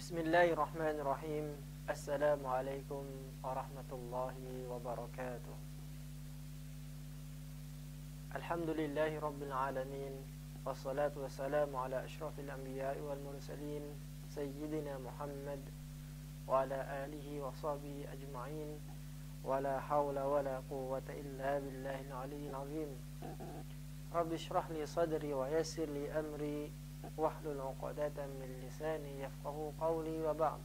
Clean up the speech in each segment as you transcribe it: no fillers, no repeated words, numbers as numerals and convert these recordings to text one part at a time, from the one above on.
Bismillahirrahmanirrahim. Assalamualaikum warahmatullahi wabarakatuh. Alhamdulillahi rabbil alamin. Wassalatu wassalamu ala ashrafil anbiya'i wal mursalin Sayyidina Muhammad wa ala alihi wa sahbihi ajma'in. Wa la hawla wa la quwwata illa billahil aliyyil azim. Rabbi shrah li sadri wa yassir li amri wahlul 'uqdatam min lisani yafqahu qawli wa ba'd.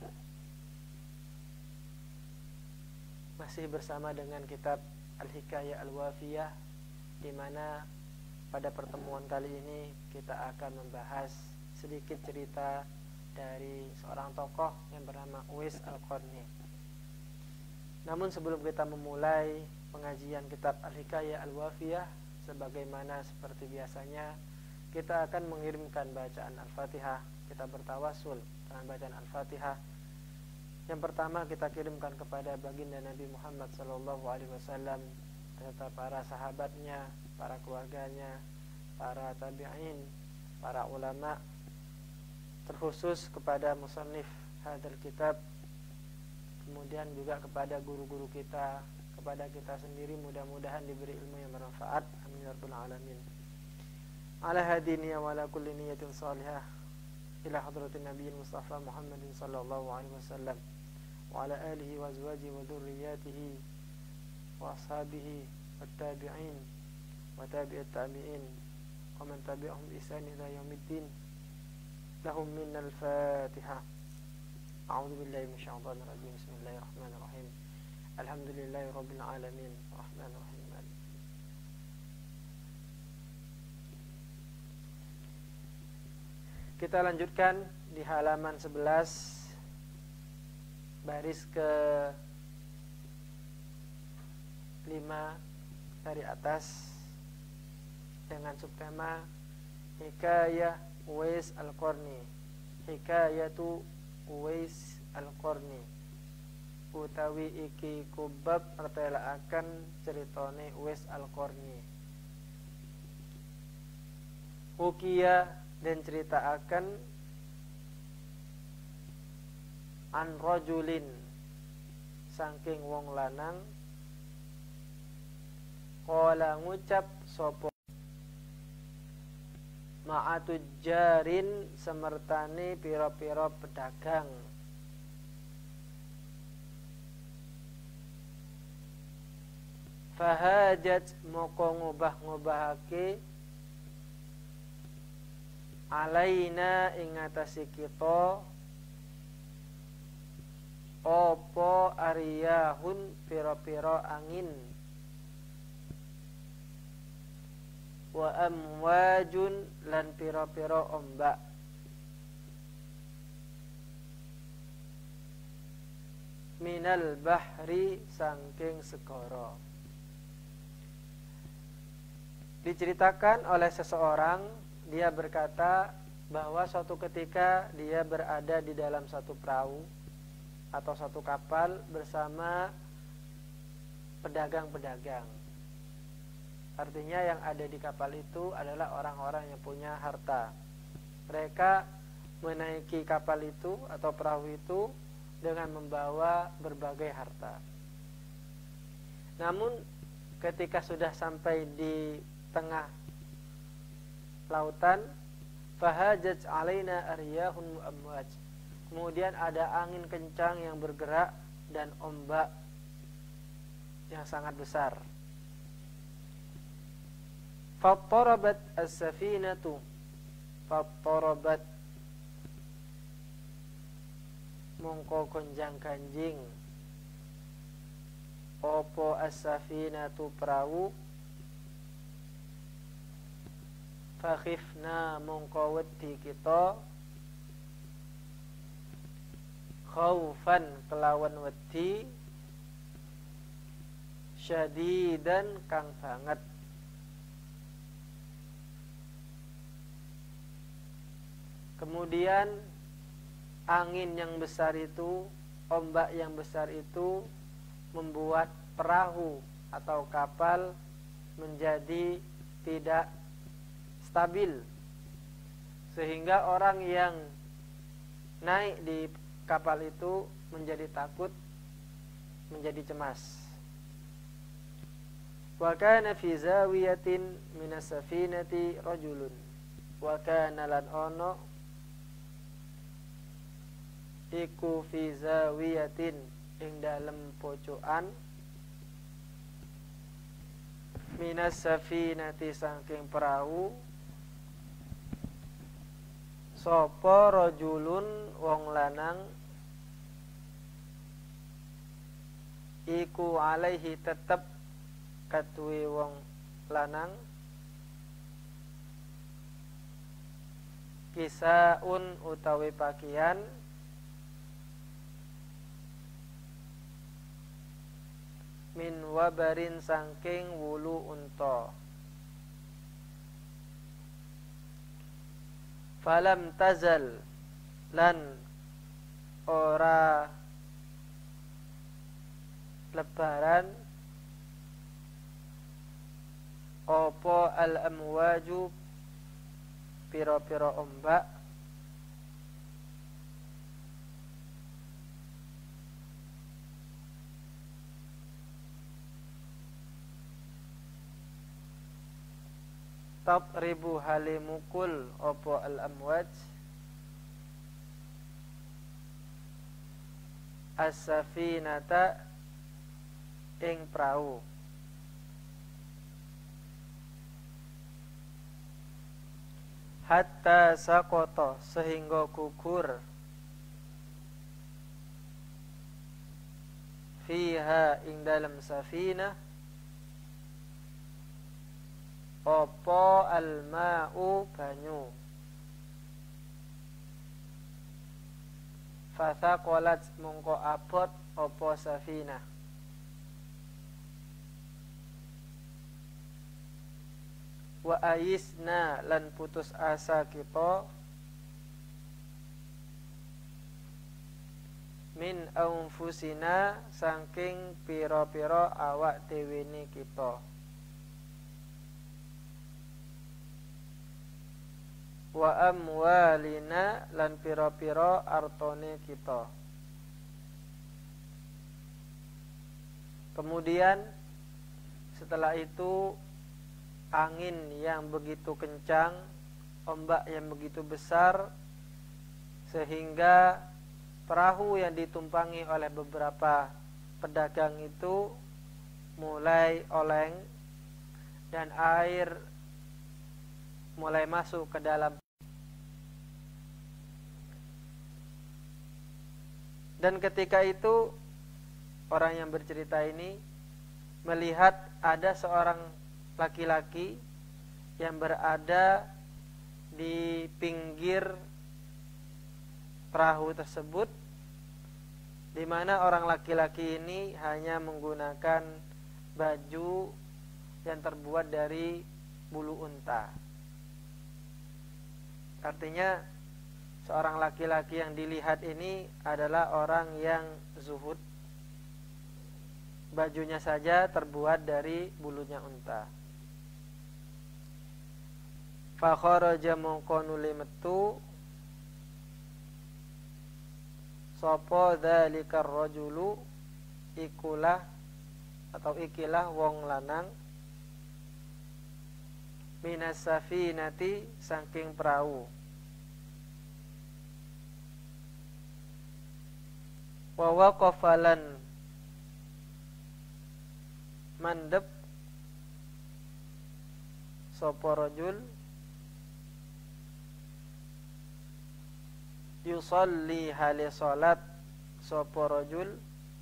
Masih bersama dengan kitab Al-Hikayah Al-Wafiyah, di mana pada pertemuan kali ini kita akan membahas sedikit cerita dari seorang tokoh yang bernama Uwais Al-Qarni. Namun sebelum kita memulai pengajian kitab Al-Hikayah Al-Wafiyah, sebagaimana seperti biasanya, kita akan mengirimkan bacaan Al-Fatihah. Kita bertawasul dengan bacaan Al-Fatihah. Yang pertama kita kirimkan kepada baginda Nabi Muhammad SAW, serta para sahabatnya, para keluarganya, para tabi'in, para ulama, terkhusus kepada musannif hadzal kitab, kemudian juga kepada guru-guru kita, kepada kita sendiri, mudah-mudahan diberi ilmu yang bermanfaat. Amin ya rabbal alamin. Ala hadini wa ala kulli niyatin salihah ila hadratin nabiyil mustafa Muhammadin sallallahu alaihi wasallam wa ala alihi wa azwajihi wa dhurriyyatihi wa ashabihi wat tabi'in wa tabi'ut tabi'in wa man tabi'ahum bi ihsan ila yaumiddin. Lahum minnal Fatihah. A'udzu billahi minasyaitonir rajim. Bismillahirrahmanirrahim. Alhamdulillahi rabbil alamin. Rahmanir rahim. Kita lanjutkan di halaman 11 baris ke 5 dari atas dengan subtema Hikayah Uwais Al-Qarni. Hikayatu Uwais Al-Qarni utawi iki kubab mertelaaken ceritane Uwais Al-Qarni. Ukiya dan cerita akan an rajulin saking wong lanang qala ngucap sapa ma'atujjarin semertane pira-pira pedagang fahajat moko ngubah-ngubahake alaina ing atase kita apa ariyahun pira-pira angin wa amwajun lan pira-pira ombak minal bahri saking segara. Diceritakan oleh seseorang, dia berkata bahwa suatu ketika dia berada di dalam satu perahu atau satu kapal bersama pedagang-pedagang. Artinya yang ada di kapal itu adalah orang-orang yang punya harta. Mereka menaiki kapal itu atau perahu itu dengan membawa berbagai harta. Namun ketika sudah sampai di tengah lautan, fahajat alaina aryahun mu'amwaj. Kemudian ada angin kencang yang bergerak dan ombak yang sangat besar. Fattarabat as-safinatu. Fattarabat mongko konjang kanjing opo as-safinatu perahu. Fakhifna mongko wedi kita khaufan kelawan wedi syadidan kang banget. Kemudian angin yang besar itu, ombak yang besar itu membuat perahu atau kapal menjadi tidak stabil, sehingga orang yang naik di kapal itu menjadi takut, menjadi cemas. Wa kana fi zawiyatin minas safinati rajulun. Wa kana lan ono iku fi zawiyatin ing dalem pojokan minas safinati saking perahu sapa rajulun wong lanang iku alaihi tetep katuwe wong lanang kisaun utawi pakaian min wabarin sangking wulu unta. Falam tazal lan ora lebaran opo al amwaju piro-piro ombak tatribu halimukul opo al amwaj as-safinata ing perahu hatta sakoto sehingga gugur fiha ing dalam safinah opo alma'u banyu fathaqalat mongko abot opo safinah wa ayisna lan putus asa kita min anfusina saking pira-pira awak dhewe ne kita wa amwalina lan pira-pira artone kita. Kemudian setelah itu angin yang begitu kencang, ombak yang begitu besar sehingga perahu yang ditumpangi oleh beberapa pedagang itu mulai oleng dan air mulai masuk ke dalam. Dan ketika itu orang yang bercerita ini melihat ada seorang laki-laki yang berada di pinggir perahu tersebut, di mana orang laki-laki ini hanya menggunakan baju yang terbuat dari bulu unta. Artinya seorang laki-laki yang dilihat ini adalah orang yang zuhud. Bajunya saja terbuat dari bulunya unta. Fa kharaja mongko nuli metu sapa dzalikar rajulu ikulah atau ikilah wong lanang minas safinati saking perahu wa waqafalan mandep sapa rajul yusalli hali salat sapa rajul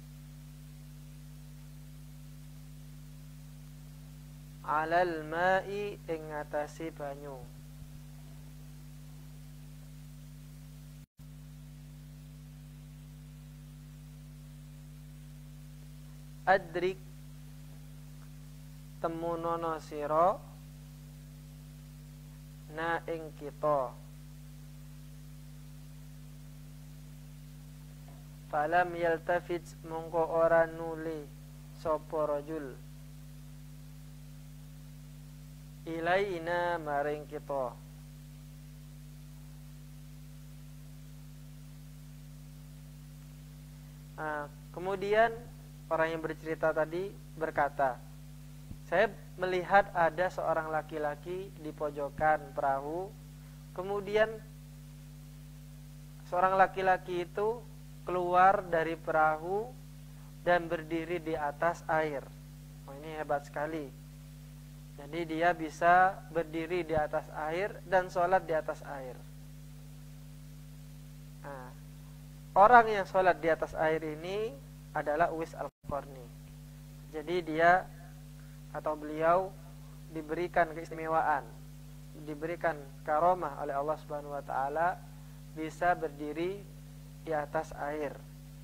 alal ma'i ing ngatasi banyu. Adrik temunono sira na ing kita falam yaltafit mongko ora nuli sapa rajul ilaina maring kita Kemudian orang yang bercerita tadi berkata, saya melihat ada seorang laki-laki di pojokan perahu. Kemudian seorang laki-laki itu keluar dari perahu dan berdiri di atas air. Oh, ini hebat sekali. Jadi dia bisa berdiri di atas air dan sholat di atas air. Orang yang sholat di atas air ini adalah Uwais Al-Qarni. Jadi dia atau beliau diberikan keistimewaan, diberikan karomah oleh Allah Subhanahu wa taala bisa berdiri di atas air.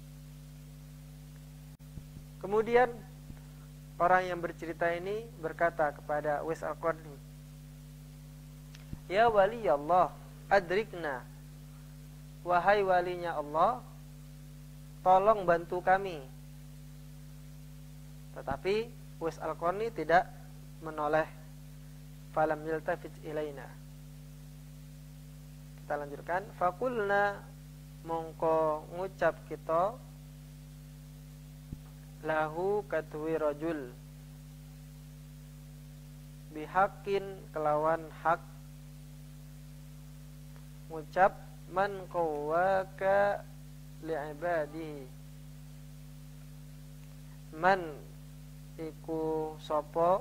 Kemudian orang yang bercerita ini berkata kepada Uwais Al-Qarni, "Ya wali Allah, adrikna. Wahai walinya Allah, tolong bantu kami." Tetapi Uwais Al-Qarni tidak menoleh. Falam yaltafit ilaina. Kita lanjutkan. Fakulna, mongko ngucap kita, lahu katwi rajul, bihakin kelawan hak, ngucap, man qawwaka li'ibadihi. Man iku sapa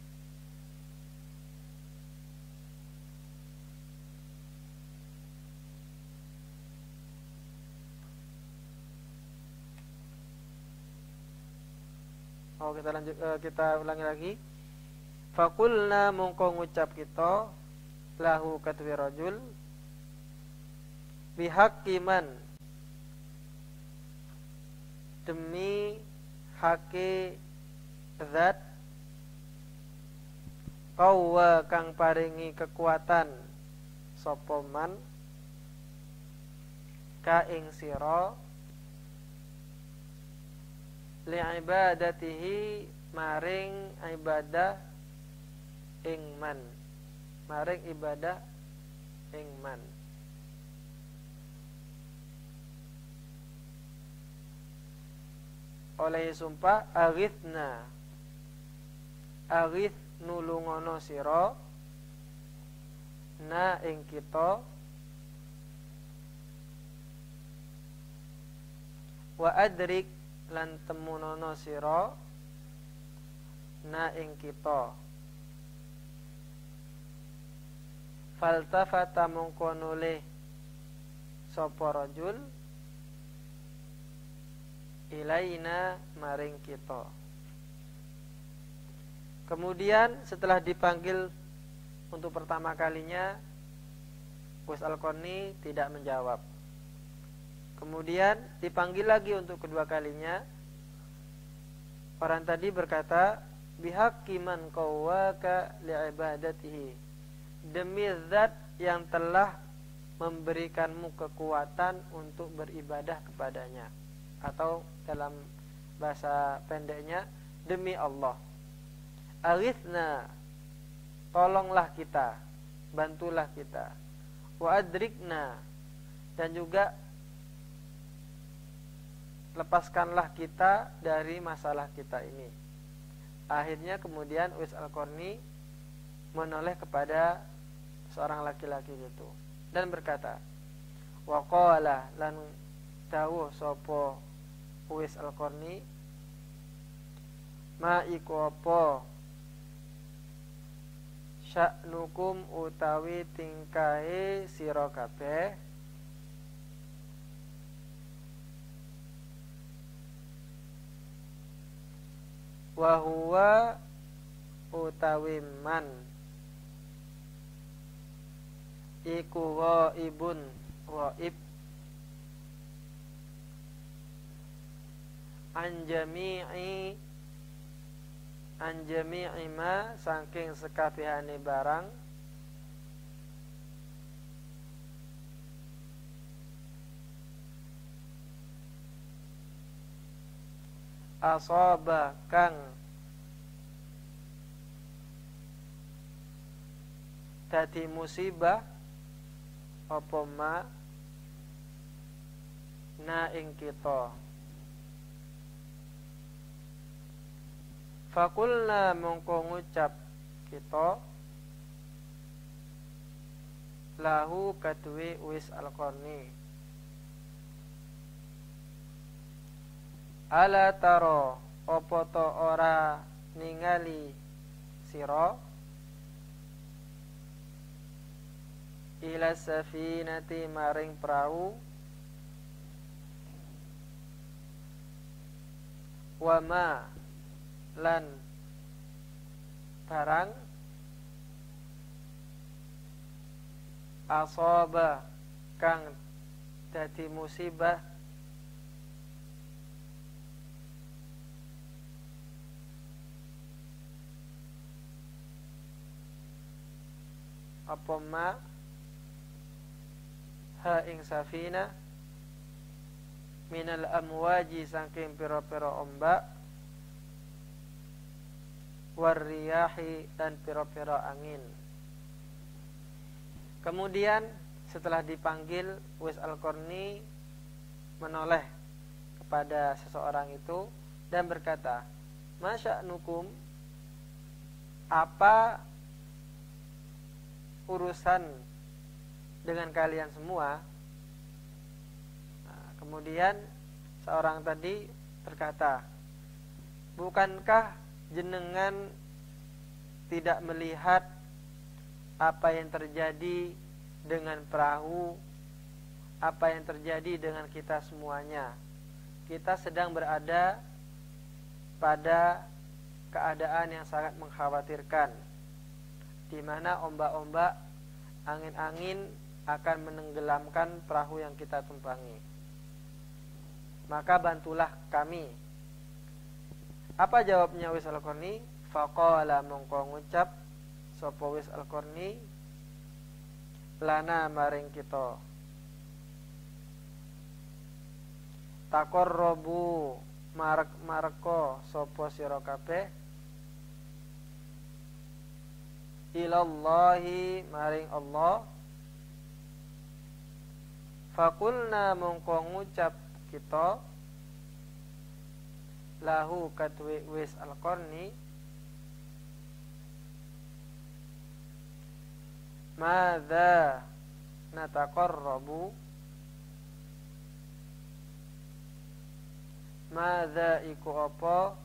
kita ulangi lagi. Fakulna, mongko ngucap kita, lahu katwi rajul, bihakiman, demi hake zat, qawwa kang paringi kekuatan sapa man, ka ing sira, li'ibadatihi maring ibadah ing man, maring ibadah ing man. Oleh sumpah, aghithna, aghith nulungono sira, na ing kita, wa adrik lan temunono sira, na ing kita. Faltafata mongko nulih sapa rajul, ilaina maring kita. Kemudian setelah dipanggil untuk pertama kalinya, Uwais Al-Qarni tidak menjawab. Kemudian dipanggil lagi untuk kedua kalinya. Orang tadi berkata, bihaqqi man qawwaka li'ibadatihi, demi zat yang telah memberikanmu kekuatan untuk beribadah kepadanya. Atau dalam bahasa pendeknya, demi Allah. Aghithna, tolonglah kita, bantulah kita. Wa adrikna, dan juga lepaskanlah kita dari masalah kita ini. Akhirnya kemudian Uwais Al-Qarni menoleh kepada seorang laki-laki itu dan berkata, wa qala, lan dawuh sapa Uwais Al-Qarni, ma iku apa sya'nukum utawi tingkahe sira kabeh, wa huwa utawi man iku ghaibun, ghaib, anjami'i ma, saking sekabehane barang, asaba kang dadi musibah apa ma na ing kita, Fakulna mongko ngucap kita lahu kadwe Uwais Al-Qarni, ala taro opo to ora ningali sira ila safinati maring perahu wa ma lan barang asaba kang dadi musibah apa ma ha ing safina minal amwaji saking pira-pira ombak warriyahi dan pira-pira angin. Kemudian setelah dipanggil Uwais Al-Qarni menoleh kepada seseorang itu dan berkata, "Masya'nukum, apa urusan dengan kalian semua?" Nah, kemudian seorang tadi berkata, "Bukankah jenengan tidak melihat apa yang terjadi dengan perahu, apa yang terjadi dengan kita semuanya? Kita sedang berada pada keadaan yang sangat mengkhawatirkan, di mana ombak-ombak, angin-angin akan menenggelamkan perahu yang kita tumpangi. Maka bantulah kami." Apa jawabnya Uwais Al-Qarni? Faqala mongko ngucap sapa Uwais Al-Qarni, lana maring kita, taqarrabu marek-mareko sapa sira kabeh ilallahi maring Allah, fakulna mongko ngucap kita lahu kadwe Uwais Al-Qarni, madza nataqarrabu, madza iku apa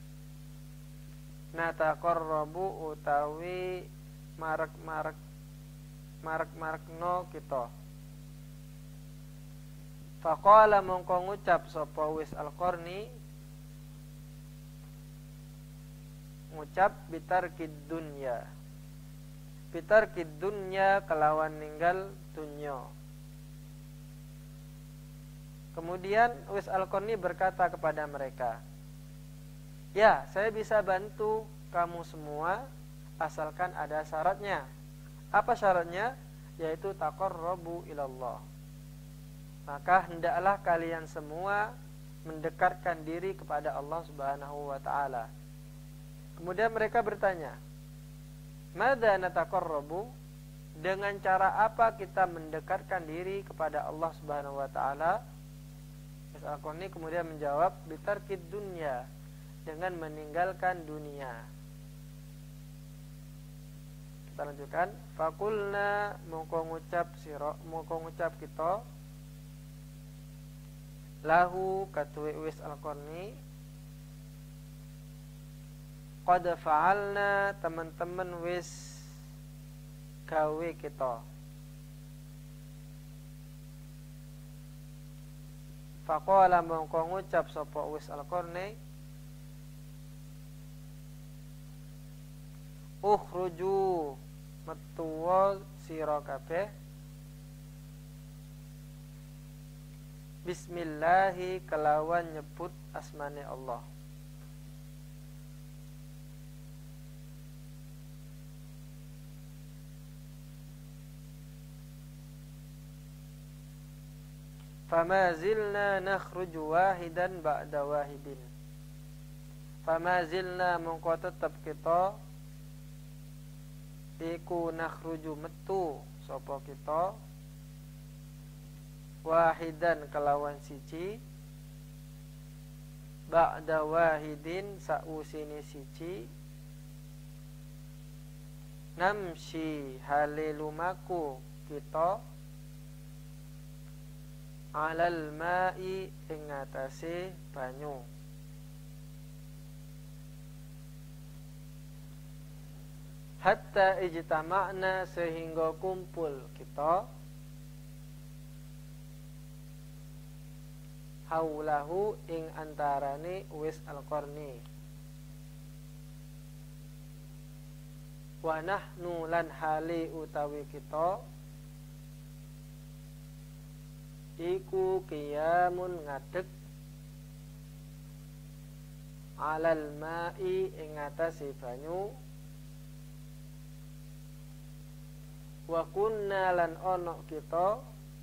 nataqarrabu utawi marek-marekno kita. Faqala mongko ngucap sapa Uwais Al-Qarni, ngucap bitarkid dunya, bitarkid dunya kelawan ninggal dunya. Kemudian Uwais Al-Qarni berkata kepada mereka, "Ya, saya bisa bantu kamu semua asalkan ada syaratnya." Apa syaratnya? Yaitu taqarrabu ilallah. Maka hendaklah kalian semua mendekatkan diri kepada Allah Subhanahu wa taala. Kemudian mereka bertanya, "Madza nataqarrabu?" Dengan cara apa kita mendekatkan diri kepada Allah Subhanahu wa taala? Uwais Al-Qarni kemudian menjawab, bitarkid dunya, dengan meninggalkan dunia. Kita lanjutkan, fakulna mongko ngucap kita lahu katwe Uwais Al-Qarni, qad fa'alna, teman-teman wis gawe kita. Faqala mongko ngucap sapa Uwais Al-Qarni, ukhruju, metuwa sira kabeh, bismillahi kelawan nyebut asmane Allah. Famazilna nakhruju wahidan ba'da wahidin. Famazilna mongko tetep kita iku nakhruju metu sapa kita wahidan kelawan siji ba'da wahidin sausini siji namshi halilumaku kita alal ma'i ing atase banyu hatta ijtama'na sehingga kumpul kita haulahu ing antarane Uwais Al-Qarni wa nahnu lan hali utawi kita iku qiyamun ngadeg alal ma'i ing atase banyu wa kunna lan ono kita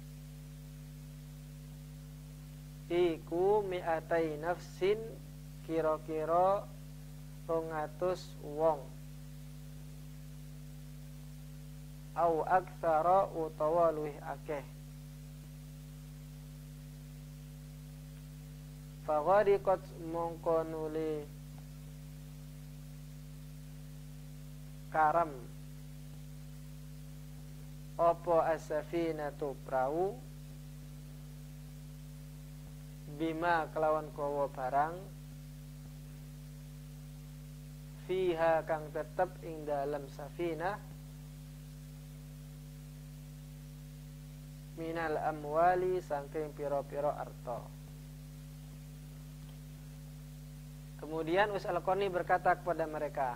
iku mi'atai nafsin kira-kira 200 wong au aktsara utawa luwih akeh faghariqat mongko nuli karam apa as-safinatu prau bima kelawan kawa barang fiha kang tetep ing dalam safinah minal amwali saking pira-pira arta. Kemudian Uwais Al-Qarni berkata kepada mereka,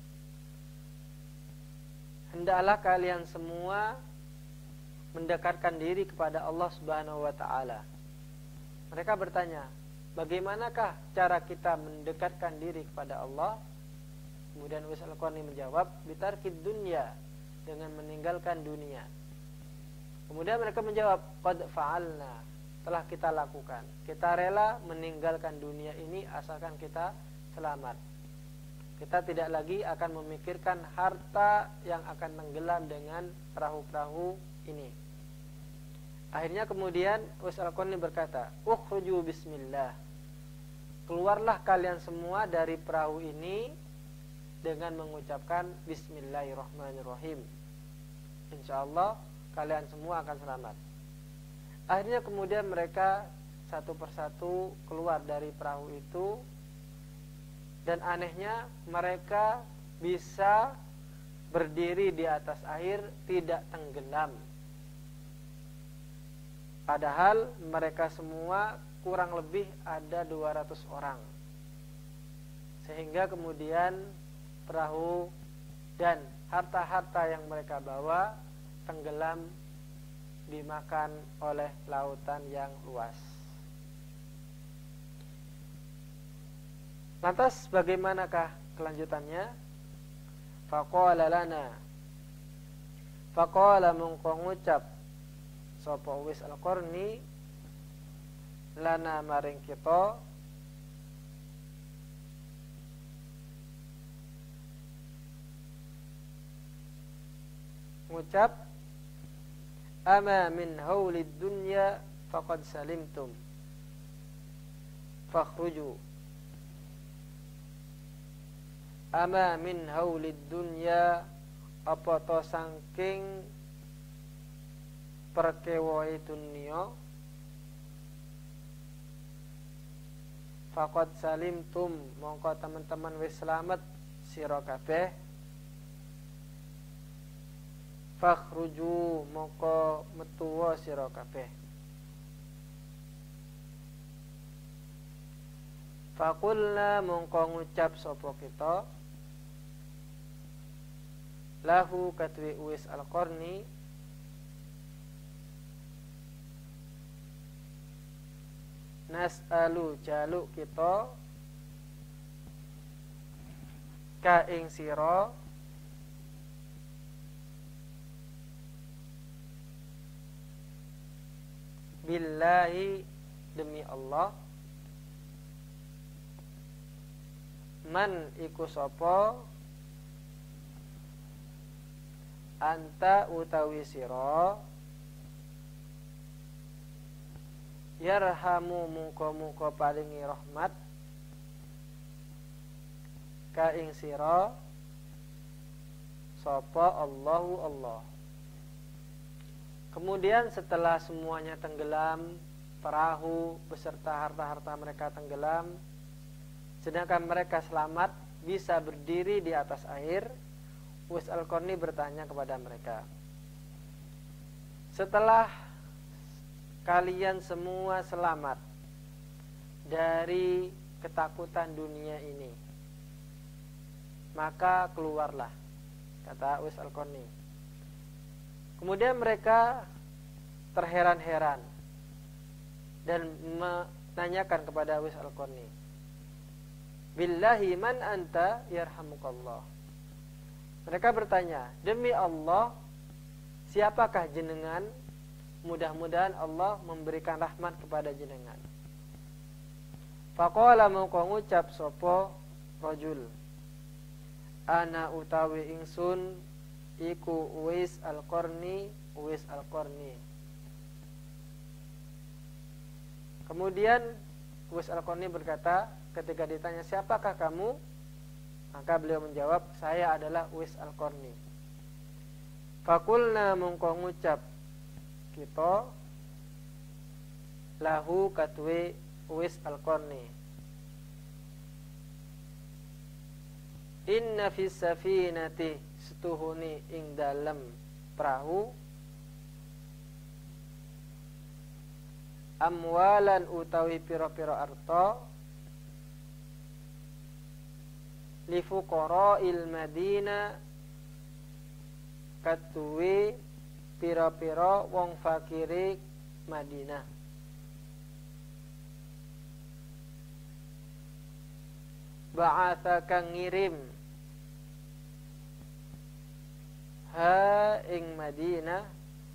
hendaklah kalian semua mendekatkan diri kepada Allah Subhanahu wa taala. Mereka bertanya, bagaimanakah cara kita mendekatkan diri kepada Allah? Kemudian Uwais Al-Qarni menjawab, bitarkid dunya, dengan meninggalkan dunia. Kemudian mereka menjawab, qad fa'alna, telah kita lakukan. Kita rela meninggalkan dunia ini asalkan kita selamat. Kita tidak lagi akan memikirkan harta yang akan tenggelam dengan perahu-perahu ini. Akhirnya kemudian Uwais Al-Qarni berkata, ukhruju bismillah, keluarlah kalian semua dari perahu ini dengan mengucapkan bismillahirrahmanirrahim. Insyaallah kalian semua akan selamat. Akhirnya kemudian mereka satu persatu keluar dari perahu itu, dan anehnya mereka bisa berdiri di atas air tidak tenggelam. Padahal mereka semua kurang lebih ada 200 orang. Sehingga kemudian perahu dan harta-harta yang mereka bawa tenggelam dimakan oleh lautan yang luas. Lantas bagaimanakah kelanjutannya? Faqala lana, faqala mongko ngucap sapa Uwais Al-Qarni lana maring kita, ngucap, ama min haulid dunya faqad salimtum fakhruju. Ama min haulid dunya, apa to saking perkewoe dunya, faqad salimtum, mongko teman-teman wis selamat sira kabeh. Fakhruju, mongko metuwa sira kabeh. Faqulna, mongko ngucap sapa kita, lahu katwi Uwais Al-Qarni, nas'alu jaluk kita ka ing sira billahi, demi Allah, man iku sapa, anta utawi sira, yarhamu mungko-mungko paringi rahmat, ka ing sira sapa Allahu Allah. Kemudian setelah semuanya tenggelam, perahu beserta harta-harta mereka tenggelam, sedangkan mereka selamat bisa berdiri di atas air, Uwais Al-Qarni bertanya kepada mereka, setelah kalian semua selamat dari ketakutan dunia ini, maka keluarlah, kata Uwais Al-Qarni. Kemudian mereka terheran-heran dan menanyakan kepada Uwais Al-Qarni, Billahi man anta yarhamukallah. Mereka bertanya, demi Allah, siapakah jenengan? Mudah-mudahan Allah memberikan rahmat kepada jenengan. Faqala mongko ngucap sapa rajul, ana utawi ingsun iku Uwais Al-Qarni, Uwais Al-Qarni. Kemudian Uwais Al-Qarni berkata, ketika ditanya siapakah kamu, maka beliau menjawab, saya adalah Uwais Al-Qarni. Fakulna mongko ngucap kita lahu katwe Uwais Al-Qarni, inna fis safinati, setuhuni ing dalem perahu, amwalan utawi pira-pira arta, li fuqara'il Madinah, katuwe pira-pira wong fakire Madinah. Ba'atha kang ngirim ha ing Madinah,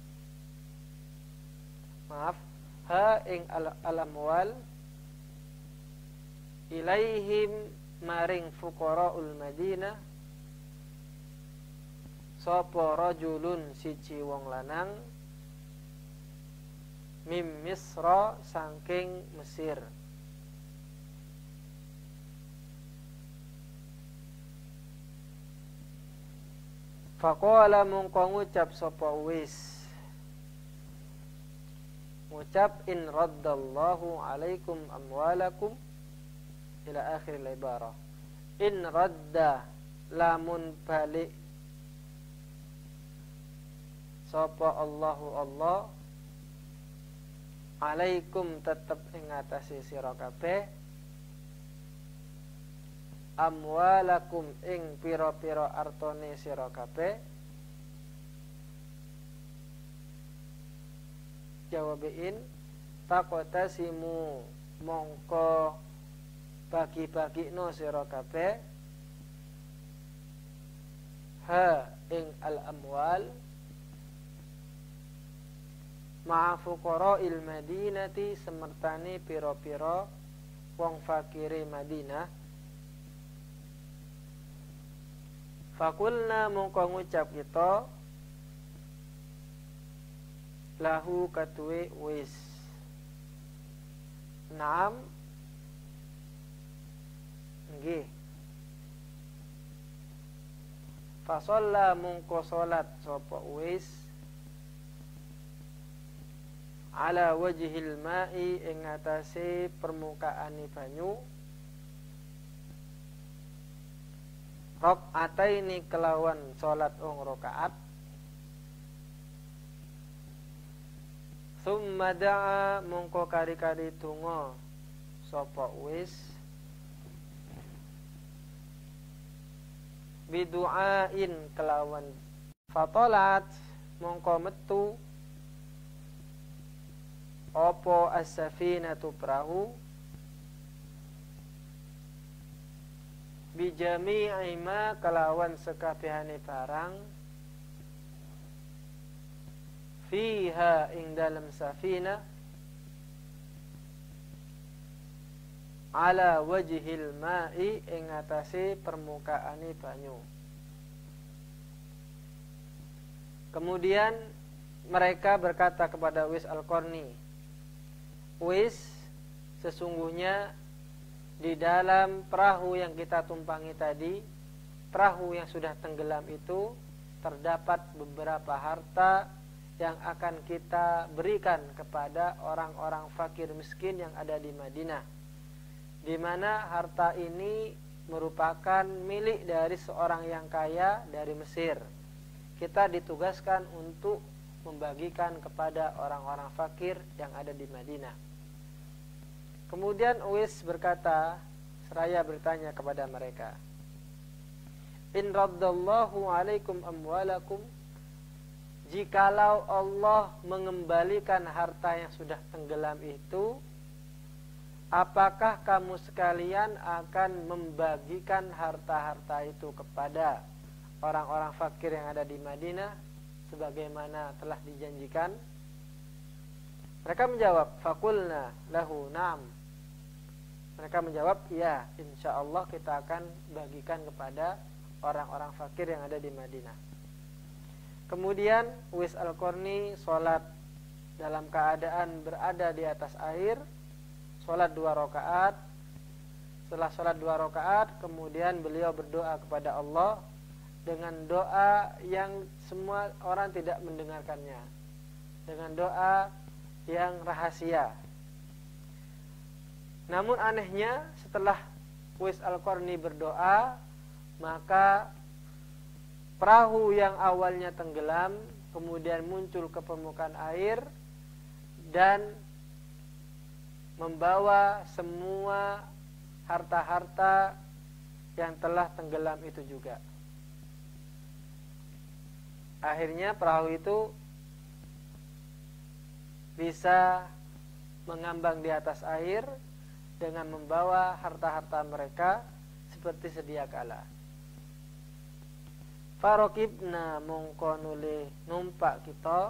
maaf, ha ing al-amwal ilaihim maring fuqara'ul Madinah, sapa rajulun siji wong lanang, mim Misra saking Mesir. Faqala mongko ngucap sapa Uwais, ngucap in raddallahu alaikum amwalakum ila akhir al-ibarah. In radda, lamun balik sapa Allahu Allah, alaikum tetep ing atase sira kabeh, amwalakum ing pira-pira artone sira kabeh. Jawabein taqtasimu, mongko bagi-bagino sira kabeh, ha ing al-amwal ma'a fuqara'il Madinati, semertane pira-pira wong fakire Madinah. Fakulna mongko ngucap kita lahu katwe Uwais, naam nggih. Fasalla mongko salat sapa Uwais ala wajhil ma'i ing atase permukaane banyu, rakaataini kelawan salat wong rakaat, summa da'a mongko kari-kari donga sapa Uwais bidu'ain kelawan fatalat mongko metu apa as-safinatu perahu bijami'i ma kelawan sekabehane barang fiha ing dalam safina ala wajhil ma'i ing atase permukaane banyu. Kemudian mereka berkata kepada Uwais Al-Qarni, Uwais, sesungguhnya di dalam perahu yang kita tumpangi tadi, perahu yang sudah tenggelam itu, terdapat beberapa harta yang akan kita berikan kepada orang-orang fakir miskin yang ada di Madinah, di mana harta ini merupakan milik dari seorang yang kaya dari Mesir. Kita ditugaskan untuk membagikan kepada orang-orang fakir yang ada di Madinah. Kemudian Uwais berkata, seraya bertanya kepada mereka, in raddallahu alaikum amwalakum, jikalau Allah mengembalikan harta yang sudah tenggelam itu, apakah kamu sekalian akan membagikan harta-harta itu kepada orang-orang fakir yang ada di Madinah sebagaimana telah dijanjikan? Mereka menjawab, faqulna lahu na'am. Mereka menjawab, ya, insyaallah kita akan bagikan kepada orang-orang fakir yang ada di Madinah. Kemudian Uwais Al-Qarni sholat dalam keadaan berada di atas air, sholat 2 rakaat. Setelah sholat 2 rakaat, kemudian beliau berdoa kepada Allah dengan doa yang semua orang tidak mendengarkannya, dengan doa yang rahasia. Namun anehnya, setelah Uwais Al-Qarni berdoa, maka perahu yang awalnya tenggelam kemudian muncul ke permukaan air dan membawa semua harta-harta yang telah tenggelam itu juga. Akhirnya perahu itu bisa mengambang di atas air dengan membawa harta-harta mereka seperti sedia kala. Farokibna mongko nuli numpak kita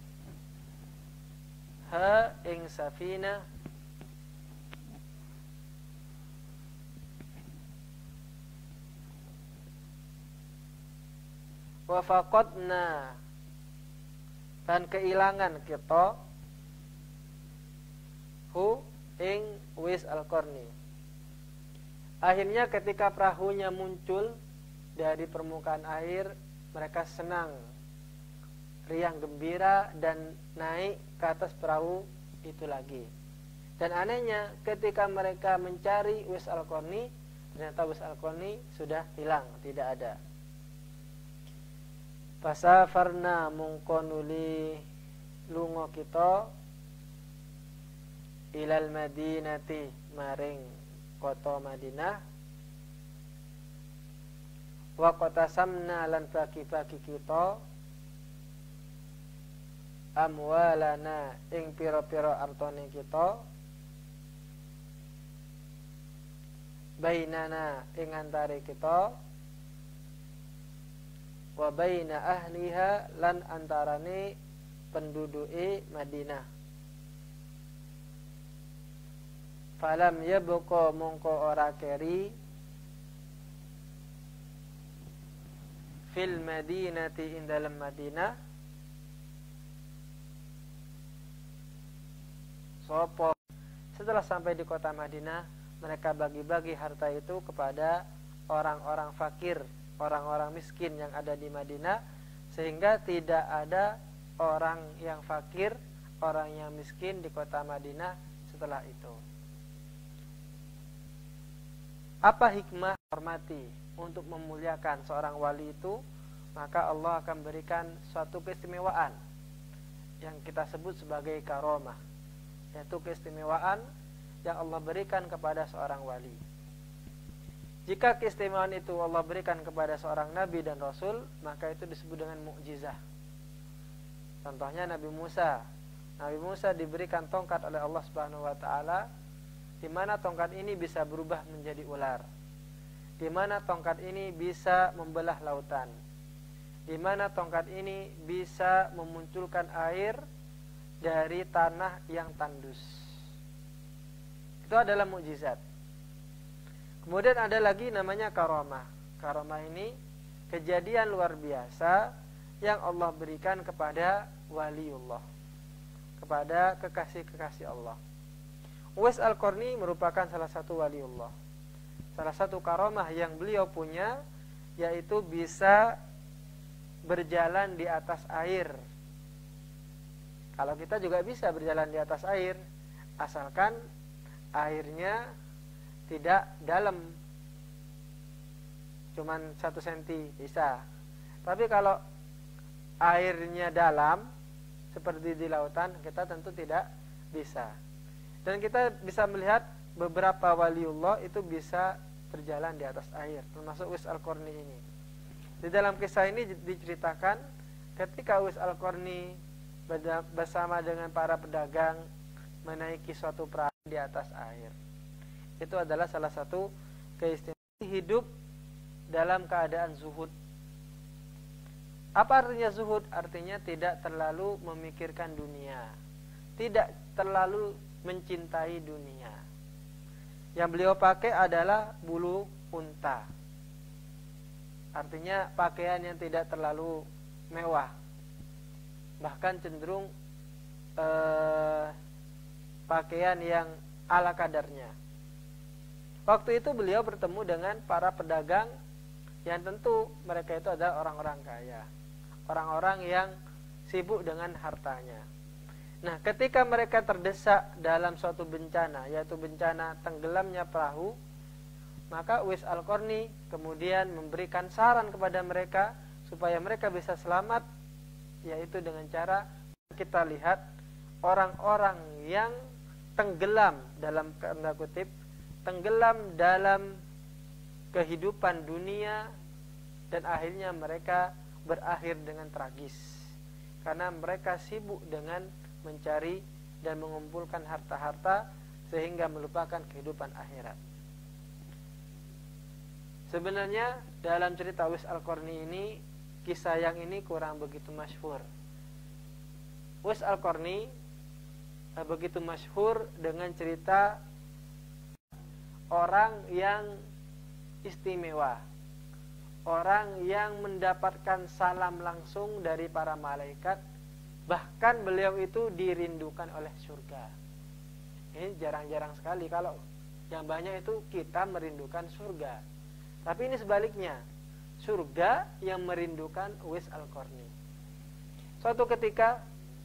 ha ing safina wa faqadna, dan kehilangan kita hu ing Uwais Al-Qarni. Akhirnya ketika perahunya muncul dari permukaan air, mereka senang, riang gembira dan naik ke atas perahu itu lagi. Dan anehnya ketika mereka mencari Uwais Al-Qarni, ternyata Uwais Al-Qarni sudah hilang, tidak ada. Fasafarna mongko nuli lunga kita ilal Madinati maring kota Madinah, wa qatasamna lan bagi-bagi kita amwalana ing pira-pira artane kita, bainana ing antare kita, wa baina ahliha lan antarane penduduke Madinah. Falam yabqa mongko ora keri fil madinati ing dalam Madinah sopo. Setelah sampai di kota Madinah, mereka bagi-bagi harta itu kepada orang-orang fakir, orang-orang miskin yang ada di Madinah, sehingga tidak ada orang yang fakir, orang yang miskin di kota Madinah setelah itu. Apa hikmah hormati untuk memuliakan seorang wali itu? Maka Allah akan berikan suatu keistimewaan yang kita sebut sebagai karomah, yaitu keistimewaan yang Allah berikan kepada seorang wali. Jika keistimewaan itu Allah berikan kepada seorang nabi dan rasul, maka itu disebut dengan mukjizah. Contohnya Nabi Musa. Nabi Musa diberikan tongkat oleh Allah Subhanahu wa taala, di mana tongkat ini bisa berubah menjadi ular, di mana tongkat ini bisa membelah lautan, di mana tongkat ini bisa memunculkan air dari tanah yang tandus. Itu adalah mukjizat. Kemudian ada lagi namanya karomah. Karomah ini kejadian luar biasa yang Allah berikan kepada waliullah, kepada kekasih-kekasih Allah. Uwais Al-Qarni merupakan salah satu waliullah. Salah satu karamah yang beliau punya yaitu bisa berjalan di atas air. Kalau kita juga bisa berjalan di atas air, asalkan airnya tidak dalam, cuman 1 cm bisa. Tapi kalau airnya dalam seperti di lautan, kita tentu tidak bisa. Dan kita bisa melihat beberapa waliullah itu bisa berjalan di atas air, termasuk Uwais Al-Qarni ini. Di dalam kisah ini diceritakan ketika Uwais Al-Qarni bersama dengan para pedagang menaiki suatu perahu di atas air. Itu adalah salah satu keistimewaan hidup dalam keadaan zuhud. Apa artinya zuhud? Artinya tidak terlalu memikirkan dunia, tidak terlalu mencintai dunia. Yang beliau pakai adalah bulu unta. Artinya pakaian yang tidak terlalu mewah, bahkan cenderung pakaian yang ala kadarnya. Waktu itu beliau bertemu dengan para pedagang yang tentu mereka itu adalah orang-orang kaya, orang-orang yang sibuk dengan hartanya. Nah, ketika mereka terdesak dalam suatu bencana, yaitu bencana tenggelamnya perahu, maka Uwais Al-Qarni kemudian memberikan saran kepada mereka supaya mereka bisa selamat, yaitu dengan cara kita lihat orang-orang yang tenggelam dalam tanda kutip, tenggelam dalam kehidupan dunia dan akhirnya mereka berakhir dengan tragis karena mereka sibuk dengan mencari dan mengumpulkan harta-harta sehingga melupakan kehidupan akhirat. Sebenarnya dalam cerita Uwais Al-Qarni ini, kisah yang ini kurang begitu masyhur. Uwais Al-Qarni begitu masyhur dengan cerita orang yang istimewa, orang yang mendapatkan salam langsung dari para malaikat, bahkan beliau itu dirindukan oleh surga. Ini jarang-jarang sekali, kalau yang banyak itu kita merindukan surga, tapi ini sebaliknya, surga yang merindukan Uwais Al-Qarni. Suatu ketika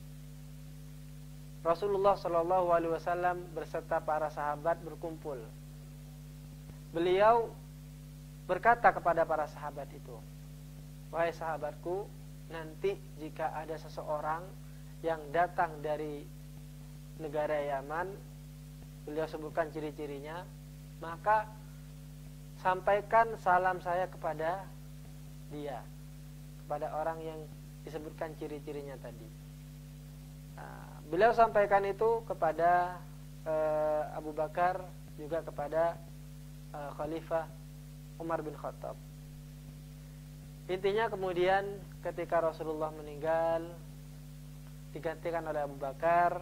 Rasulullah SAW berserta para sahabat berkumpul. Beliau berkata kepada para sahabat itu, "Wahai sahabatku, nanti jika ada seseorang yang datang dari negara Yaman," beliau sebutkan ciri-cirinya, "maka sampaikan salam saya kepada dia," kepada orang yang disebutkan ciri-cirinya tadi. Beliau sampaikan itu kepada Abu Bakar, juga kepada Khalifah Umar bin Khattab. Intinya kemudian ketika Rasulullah meninggal, digantikan oleh Abu Bakar.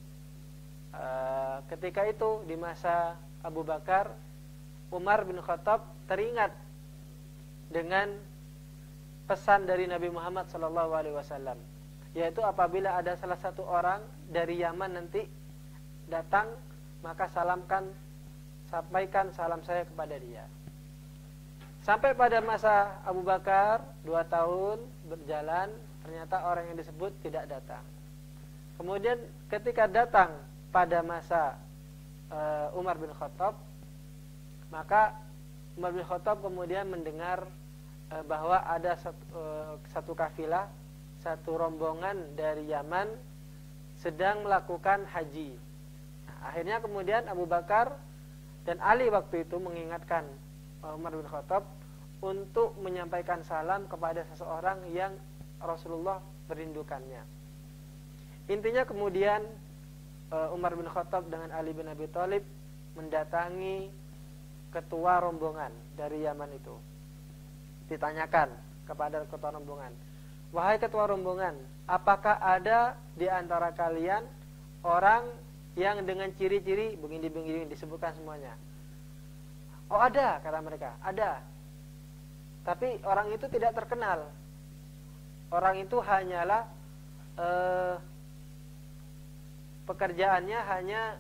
Ketika itu di masa Abu Bakar, Umar bin Khattab teringat dengan pesan dari Nabi Muhammad SAW, yaitu apabila ada salah satu orang dari Yaman nanti datang, maka sampaikan salam saya kepada dia. Sampai pada masa Abu Bakar 2 tahun berjalan, ternyata orang yang disebut tidak datang. Kemudian ketika datang pada masa Umar bin Khattab, maka Umar bin Khattab kemudian mendengar bahwa ada satu kafilah, satu rombongan dari Yaman sedang melakukan haji. Nah, akhirnya kemudian Abu Bakar dan Ali waktu itu mengingatkan Umar bin Khattab untuk menyampaikan salam kepada seseorang yang Rasulullah merindukannya. Intinya kemudian Umar bin Khattab dengan Ali bin Abi Thalib mendatangi ketua rombongan dari Yaman itu. Ditanyakan kepada ketua rombongan, "Wahai ketua rombongan, apakah ada di antara kalian orang yang dengan ciri-ciri begini-begini?" Disebutkan semuanya. "Oh ada," kata mereka, "ada. Tapi orang itu tidak terkenal. Orang itu hanyalah pekerjaannya hanya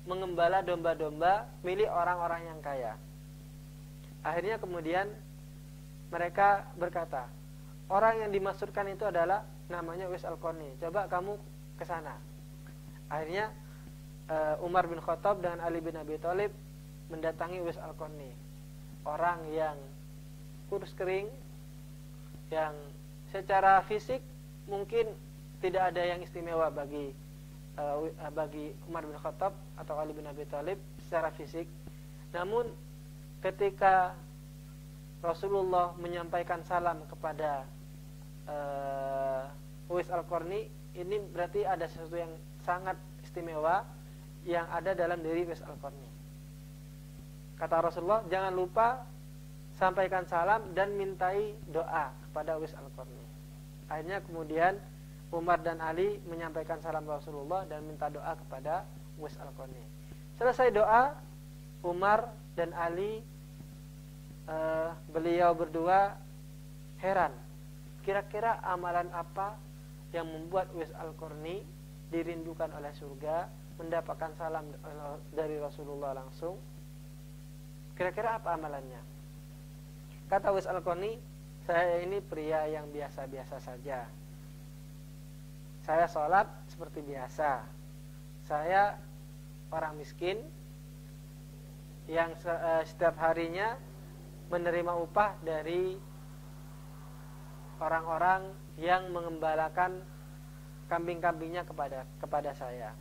mengembala domba-domba milik orang-orang yang kaya. Akhirnya kemudian mereka berkata, orang yang dimaksudkan itu adalah namanya Uwais Al-Qarni. Coba kamu ke sana. Akhirnya Umar bin Khattab dengan Ali bin Abi Thalib mendatangi Uwais Al-Qarni. Orang yang kurus kering, yang secara fisik mungkin tidak ada yang istimewa bagi Umar bin Khattab atau Ali bin Abi Thalib secara fisik. Namun ketika Rasulullah menyampaikan salam kepada Uwais Al-Qarni, ini berarti ada sesuatu yang sangat istimewa yang ada dalam diri Uwais Al-Qarni. Kata Rasulullah, jangan lupa sampaikan salam dan mintai doa kepada Uwais Al-Qarni. Akhirnya kemudian Umar dan Ali menyampaikan salam Rasulullah dan minta doa kepada Uwais Al-Qarni. Selesai doa, Umar dan Ali beliau berdua heran, kira-kira amalan apa yang membuat Uwais Al-Qarni dirindukan oleh surga, mendapatkan salam dari Rasulullah langsung. Kira-kira apa amalannya? Kata Uwais Al-Qarni, saya ini pria yang biasa-biasa saja. Saya sholat seperti biasa. Saya orang miskin yang setiap harinya menerima upah dari orang-orang yang mengembalakan kambing-kambingnya kepada saya.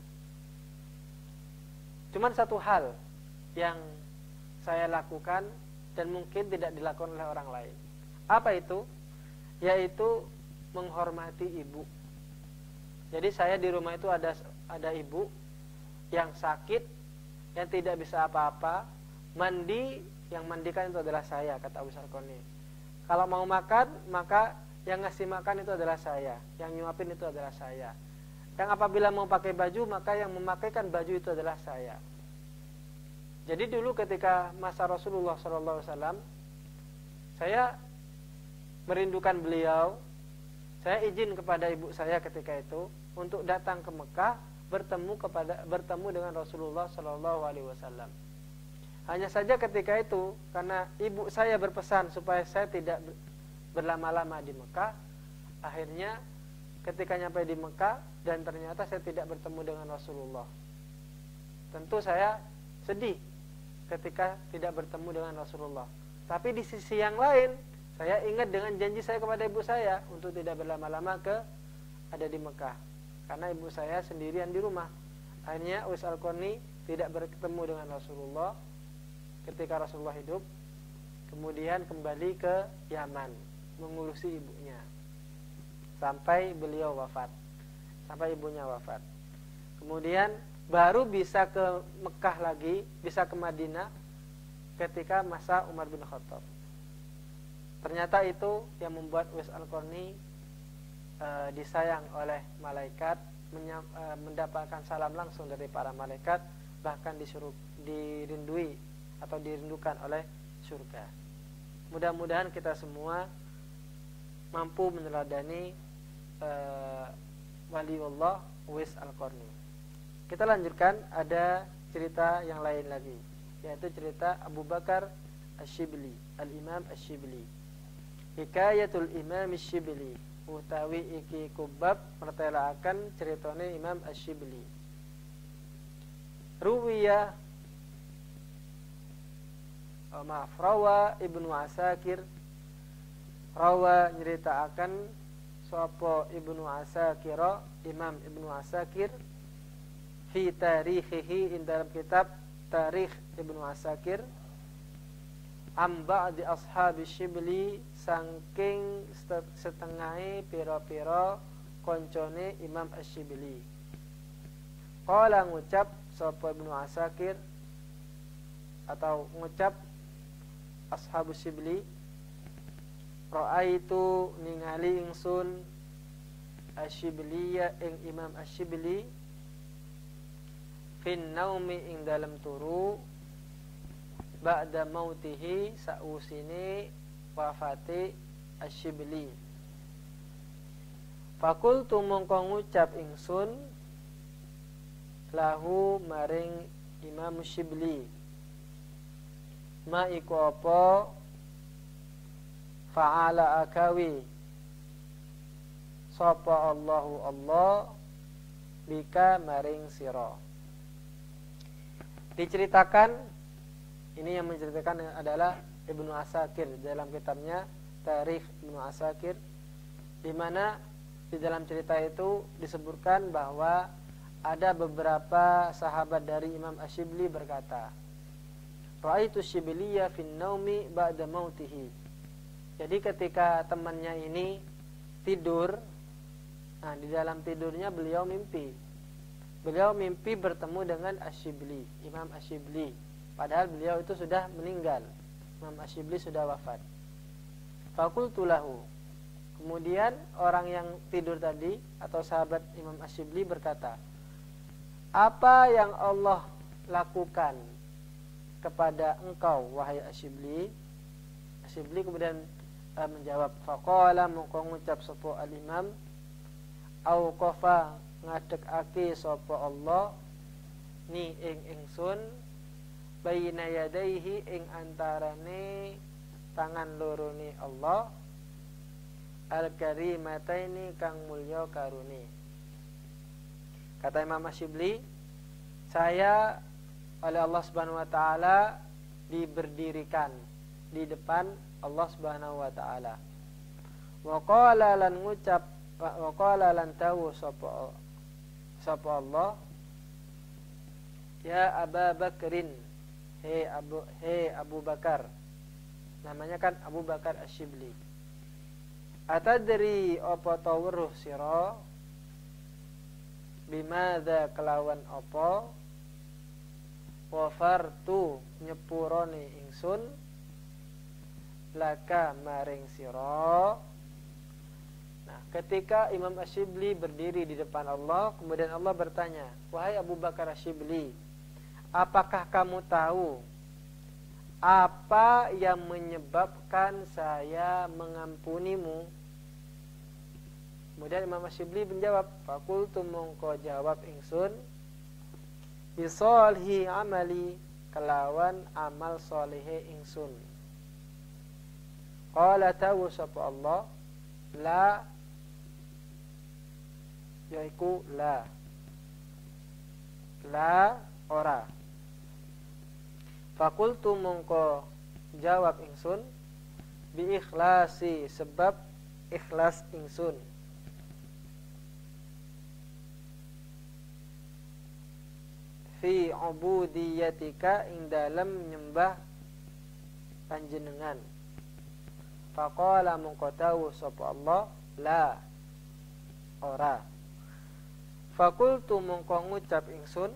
Cuman satu hal yang saya lakukan dan mungkin tidak dilakukan oleh orang lain. Apa itu? Yaitu menghormati ibu. Jadi saya di rumah itu ada ibu yang sakit, yang tidak bisa apa-apa, mandi, yang mandikan itu adalah saya, kata Uwais Al-Qarni. Kalau mau makan, maka yang ngasih makan itu adalah saya, yang nyuapin itu adalah saya. Yang apabila mau pakai baju, maka yang memakaikan baju itu adalah saya. Jadi dulu ketika masa Rasulullah SAW, saya merindukan beliau. Saya izin kepada ibu saya ketika itu untuk datang ke Mekah bertemu dengan Rasulullah SAW. Hanya saja ketika itu karena ibu saya berpesan supaya saya tidak berlama-lama di Mekah, akhirnya ketika nyampe di Mekah dan ternyata saya tidak bertemu dengan Rasulullah. Tentu saya sedih ketika tidak bertemu dengan Rasulullah. Tapi di sisi yang lain, saya ingat dengan janji saya kepada ibu saya untuk tidak berlama-lama ada di Mekah. Karena ibu saya sendirian di rumah. Akhirnya Uwais Al-Qarni tidak bertemu dengan Rasulullah ketika Rasulullah hidup. Kemudian kembali ke Yaman mengurusi ibunya sampai beliau wafat, sampai ibunya wafat. Kemudian baru bisa ke Mekah lagi, bisa ke Madinah ketika masa Umar bin Khattab. Ternyata itu yang membuat Uwais Al-Qarni disayang oleh malaikat, mendapatkan salam langsung dari para malaikat, bahkan dirindui atau dirindukan oleh surga. Mudah-mudahan kita semua mampu meneladani waliullah Uwais Al-Qarni. Kita lanjutkan, ada cerita yang lain lagi, yaitu cerita Abu Bakar Asy-Syibli, Al-Imam Asy-Syibli. Hikayatul Imam Asy-Syibli, utawi iki kubab mertelaaken ceritane Imam Asy-Syibli. Rawa Ibnu Asakir, rawa nyeritaaken sapa Ibnu Asakir, Imam Ibnu Asakir, fi tarikhihi, in dalam kitab Tarikh Ibnu Asakir, ba'di ashabi Syibli, saking setengahe pira-pira koncone Imam Asy-Syibli. Qala, ngucap sapa Ibnu Asakir atau ngucap ashabu Syibli, ra'aitu ningali ingsun Asy-Syibliya ing Imam Asy-Syibli fin naumi ing dalam turu, ba'da mautihi, sausine wafate Asy-Syibli. Fakultu mongko ngucap ingsun lahu maring Imam Syibli, ma iku apa fa'ala akawi sapa Allahu Allah bika maring sira. Diceritakan, ini yang menceritakan adalah Ibnu Asakir dalam kitabnya Tarikh Ibnu Asakir, di mana di dalam cerita itu disebutkan bahwa ada beberapa sahabat dari Imam Asyibli berkata, Ra'aitu Syibliya fin naumi ba'da mautihi. Jadi ketika temannya ini tidur, nah di dalam tidurnya beliau mimpi. Beliau mimpi bertemu dengan Asyibli, Imam Asyibli. Padahal beliau itu sudah meninggal. Imam Asyibli sudah wafat. Fakultu lahu. Kemudian orang yang tidur tadi atau sahabat Imam Asyibli berkata, apa yang Allah lakukan kepada engkau wahai Asyibli? Asyibli kemudian menjawab, faqala mongko ngucap sapa al-imam, au qafa ngadekake sapa Allah ni ing ingsun baina yadaihi ing antarane tangan lorone Allah al-karimataini kang mulya karuni. Kata Imam Asyibli, saya oleh Allah Subhanahu wa taala diberdirikan di depan Allah Subhanahu wa taala. Wa qala lan ngucap, wa qala lan tawu sapa Allah, ya Abu Bakrin, he Abu Bakar. Namanya kan Abu Bakar Asyibli. Atadri apa tawruh sira bimadza kelawan apa wafartu nyepurone ingsun laka maring sira. Nah, ketika Imam Asyibli berdiri di depan Allah, kemudian Allah bertanya, wahai Abu Bakar Asyibli, apakah kamu tahu apa yang menyebabkan saya mengampunimu? Kemudian Imam Asyibli menjawab, fakultu mongko jawab ingsun, bisolhi amali kelawan amal solehe ingsun. Qala tawu sapa Allah, la yaiku la ora. Fakultu mongko jawab ingsun, bi ikhlasi sebab ikhlas ingsun. Fi ubudiyatika ing dalam nyembah panjenengan. Faqala mungkotawu sapa Allah, la ora. Fakultu mungko ngucap ingsun,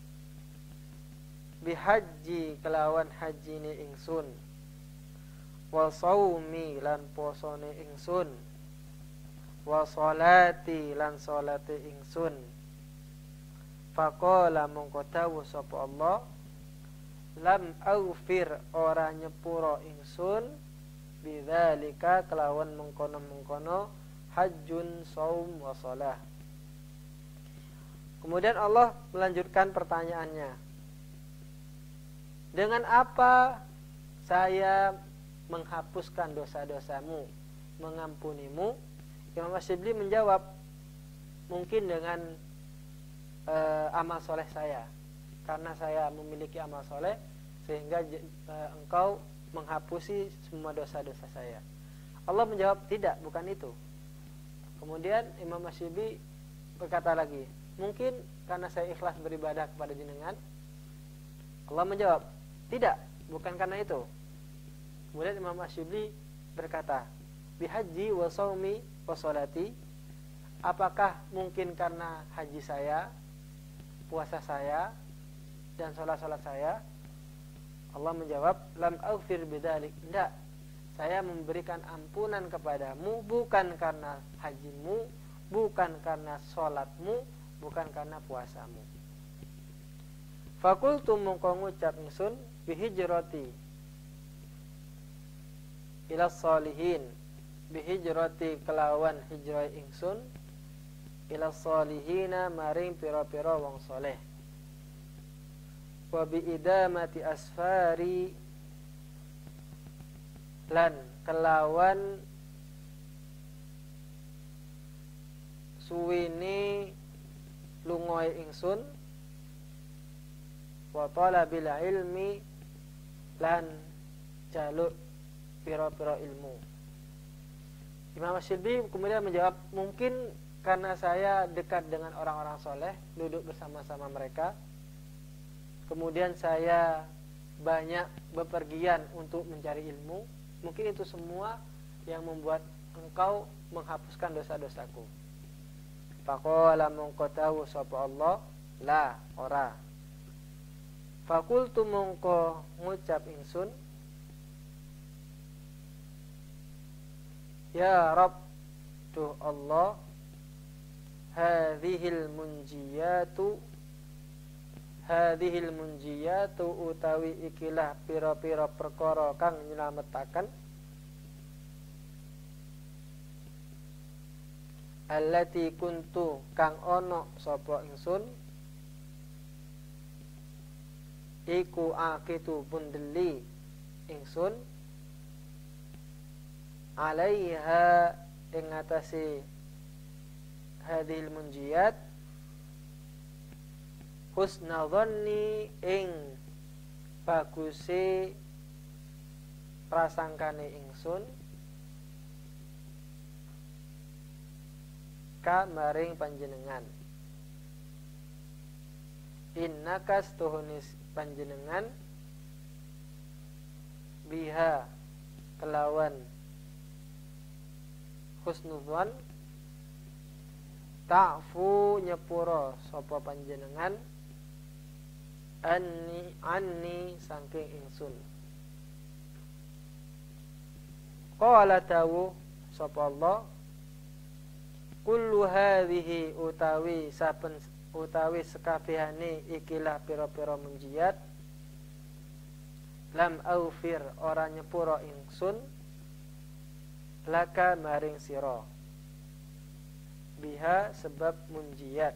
bihaji kelawan hajine ingsun, wa shaumi lan posone ingsun, wa sholati lan sholate ingsun. Faqala mongko tawu sapa Allah, lam aghfir ora nyepuro ingsun bidzalika kelawan mengkono-mengkono hajjun saum wa shalah. Kemudian Allah melanjutkan pertanyaannya, dengan apa saya menghapuskan dosa-dosamu, mengampunimu? Imam Asyibli menjawab, mungkin dengan amal soleh saya, karena saya memiliki amal soleh sehingga engkau menghapusi semua dosa-dosa saya. Allah menjawab, tidak, bukan itu. Kemudian Imam Asyibli berkata lagi, mungkin karena saya ikhlas beribadah kepada jenengan. Allah menjawab, tidak, bukan karena itu. Kemudian Imam Asyibli berkata, bihaji wa shaumi wa sholati, apakah mungkin karena haji saya, puasa saya, dan sholat-sholat saya? Allah menjawab, lam aghfir bidzalik, tidak, saya memberikan ampunan kepadamu bukan karena hajimu, bukan karena sholatmu, bukan karena puasamu. Fakultu mongko ngucap ingsun, bihijrati ila sholihin, bihijrati kelawan hijrah ingsun, ila sholihina maring pira-pira wong soleh. wa bi idamati asfari lan kelawan suwini lungoe ingsun wa talabil ilmi lan jaluk pira-pira ilmu. Imam Asyibli kemudian menjawab, mungkin karena saya dekat dengan orang-orang soleh, duduk bersama-sama mereka, kemudian saya banyak bepergian untuk mencari ilmu, mungkin itu semua yang membuat engkau menghapuskan dosa-dosaku. Faqala mongko tahu sapa Allah, la ora. Fakultu mongko ngucap ingsun, ya Rabb, duh Allah, hadhil munjiyatu utawi ikilah pira-pira perkara kang nylametaken, allati kuntu kang ono sapa ingsun iku akitu bundeli ingsun alaiha ing atase hadhil munjiyat husna dhanni ing baguse prasangkane ingsun ka maring panjenengan. Innaka stuhunis panjenengan biha kelawan husnudzan ta'fu nyepuro sapa panjenengan anni saking ingsun. Qala tawu sapa Allah, kullu hadhihi utawi saben utawi sekabehane ikilah pira-pira munjiyat lam aufir ora nyepuro ingsun laka maring sira biha sebab munjiyat.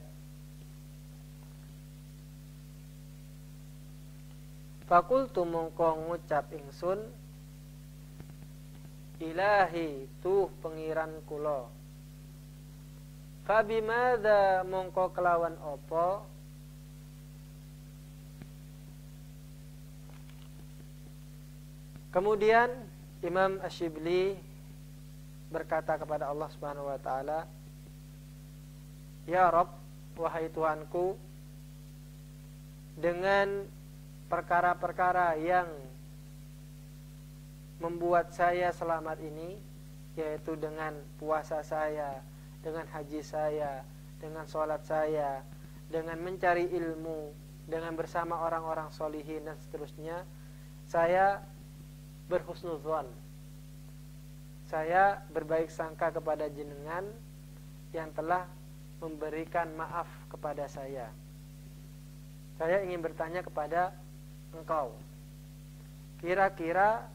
Fakultu mongko ngucap ingsun, ilahi tuh pengiran kula, fabimadza mongko kelawan apa kemudian Imam Asyibli berkata kepada Allah Subhanahu wa taala, ya Rabb, wahai Tuhanku, dengan perkara-perkara yang membuat saya selamat ini, yaitu dengan puasa saya, dengan haji saya, dengan sholat saya, dengan mencari ilmu, dengan bersama orang-orang solihin dan seterusnya, saya berhusnudzon, saya berbaik sangka kepada jenengan yang telah memberikan maaf kepada saya. Saya ingin bertanya kepada engkau, kira-kira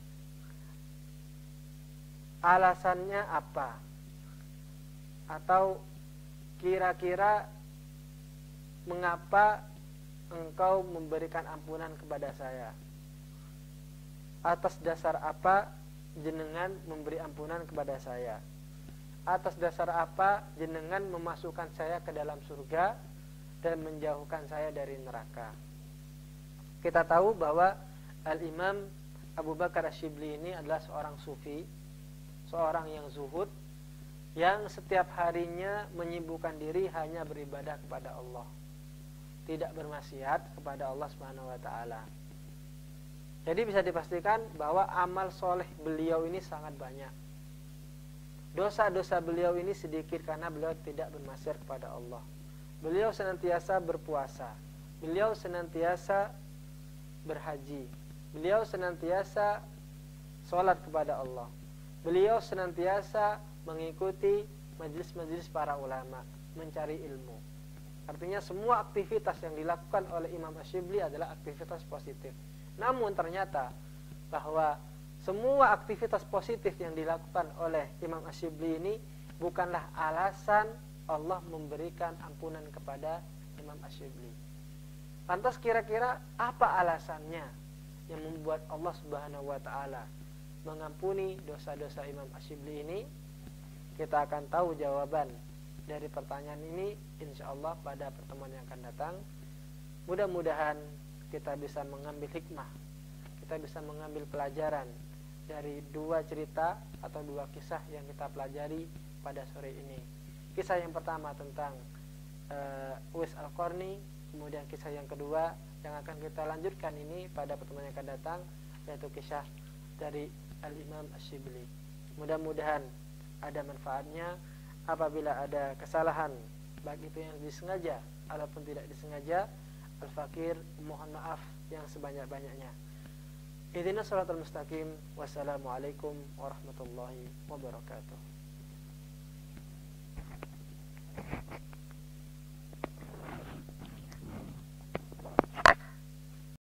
alasannya apa? Atau kira-kira mengapa engkau memberikan ampunan kepada saya? Atas dasar apa jenengan memberi ampunan kepada saya? Atas dasar apa jenengan memasukkan saya ke dalam surga dan menjauhkan saya dari neraka? Kita tahu bahwa Al-Imam Abu Bakar Asyibli ini adalah seorang sufi, seorang yang zuhud, yang setiap harinya menyibukkan diri hanya beribadah kepada Allah, tidak bermaksiat kepada Allah Subhanahu wa taala. Jadi bisa dipastikan bahwa amal soleh beliau ini sangat banyak. Dosa-dosa beliau ini sedikit karena beliau tidak bermaksiat kepada Allah. Beliau senantiasa berpuasa, beliau senantiasa berhaji, beliau senantiasa sholat kepada Allah, beliau senantiasa mengikuti majelis-majelis para ulama, mencari ilmu. Artinya semua aktivitas yang dilakukan oleh Imam Asyibli adalah aktivitas positif. Namun ternyata bahwa semua aktivitas positif yang dilakukan oleh Imam Asyibli ini bukanlah alasan Allah memberikan ampunan kepada Imam Asyibli. Lantas kira-kira apa alasannya yang membuat Allah Subhanahu wa taala mengampuni dosa-dosa Imam Asyibli ini? Kita akan tahu jawaban dari pertanyaan ini insyaallah pada pertemuan yang akan datang. Mudah-mudahan kita bisa mengambil hikmah, kita bisa mengambil pelajaran dari dua cerita atau dua kisah yang kita pelajari pada sore ini. Kisah yang pertama tentang Uwais Al-Qarni, kemudian kisah yang kedua yang akan kita lanjutkan ini pada pertemuan yang akan datang, yaitu kisah dari Al-Imam Asyibli. Mudah-mudahan ada manfaatnya. Apabila ada kesalahan, baik itu yang disengaja ataupun tidak disengaja, Al-Fakir mohon maaf yang sebanyak-banyaknya. Ihdinas shiratal mustaqim. Wassalamualaikum warahmatullahi wabarakatuh.